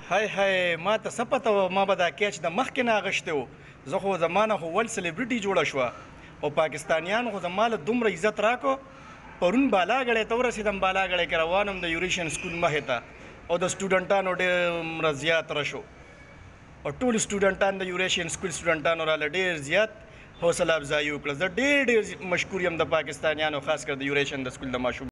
هاي ما ته څه پته وه ما به دا کیچ د مخکې نه اغوښتی و زه خو زما خو ول سلیبریټي جوړه شوه او پاکستانیانو خو زما له دومره عزت راکو پرون بالاګړی ته ورسېدم بالاګړی کې روان وم د یوریشین سکول مخې ته او د سټوډنټانو ډېر زیات رشو او ټول سټوډنټان د یوریشین سکول سټوډنټانو راله ډېر زیات حوصله افزایي وکړه زه ډېر مشکور یم د پاکستانیانو خاص کر د یوریشین د سکول د ماشوم